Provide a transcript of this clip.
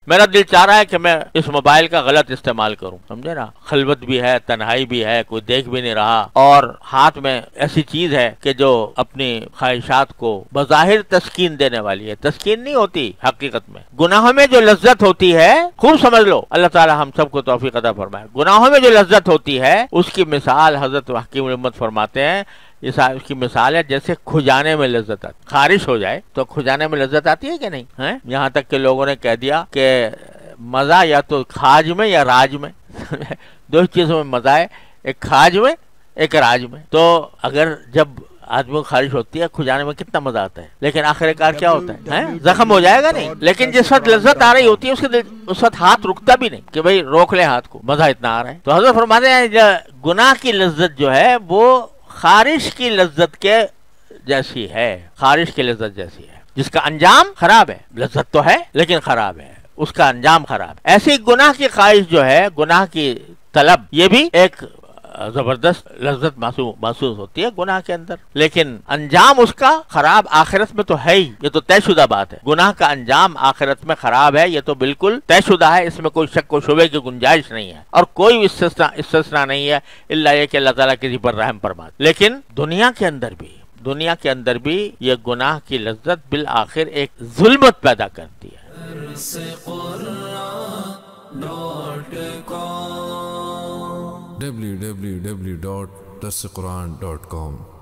میرا دل چاہ رہا ہے کہ میں اس موبائل کا غلط استعمال کروں، سمجھے نا، خلوت بھی ہے، تنہائی بھی ہے، کوئی دیکھ بھی نہیں رہا، اور ہاتھ میں ایسی چیز ہے کہ جو اپنی خواہشات کو بظاہر تسکین دینے والی ہے، تسکین نہیں ہوتی حقیقت میں۔ گناہوں میں جو لذت ہوتی ہے، خوب سمجھ لو، اللہ تعالی ہم سب کو توفیق عطا فرمائے، گناہوں میں جو لذت ہوتی ہے اس کی مثال حضرت حکیم الامت فرماتے ہیں، اس کی مثال ہے جیسے کھجانے میں لذت آتی، خارش ہو جائے تو کھجانے میں لذت آتی ہے کہ نہیں ہے؟ یہاں تک کہ لوگوں نے کہہ دیا کہ مزہ یا تو کھاج میں یا راج میں دو چیزوں میں مزہ ہے، ایک کھاج میں ایک راج میں۔ تو اگر جب آدمی کو خارش ہوتی ہے، کھجانے میں کتنا مزہ آتا ہے، لیکن آخر کار کیا ہوتا ہے، زخم ہو جائے گا نہیں، لیکن جس وقت لذت آ رہی ہوتی ہے اس وقت ہاتھ رکتا بھی نہیں کہ بھئی روک لے ہاتھ کو، مزہ اتنا آ رہا ہے۔ تو حضرت فرماتے ہیں گناہ کی لذت جو ہے وہ خارش کی لذت کے جیسی ہے، خارش کی لذت جیسی ہے، جس کا انجام خراب ہے، لذت تو ہے لیکن خراب ہے، اس کا انجام خراب ہے۔ ایسی گناہ کی خواہش جو ہے، گناہ کی طلب، یہ بھی ایک زبردست لذت محسوس ہوتی ہے گناہ کے اندر، لیکن انجام اس کا خراب آخرت میں تو ہے ہی، یہ تو طے شدہ بات ہے، گناہ کا انجام آخرت میں خراب ہے، یہ تو بالکل طے شدہ ہے، اس میں کوئی شک و شبے کی گنجائش نہیں ہے، اور کوئی استثناء نہیں ہے، الا یہ کہ اللہ تعالیٰ کسی پر رحم فرمائے۔ لیکن دنیا کے اندر بھی یہ گناہ کی لذت بالآخر ایک ظلمت پیدا کرتی ہے۔ www.darsequran.com